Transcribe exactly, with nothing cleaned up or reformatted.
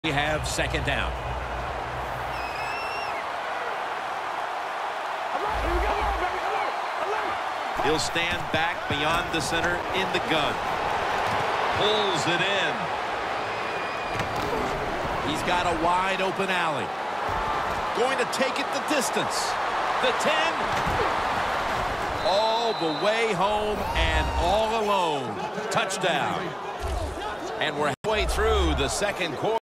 We have second down. He'll stand back beyond the center in the gun. Pulls it in. He's got a wide open alley. Going to take it the distance. The ten. All the way home and all alone. Touchdown. And we're halfway through the second quarter.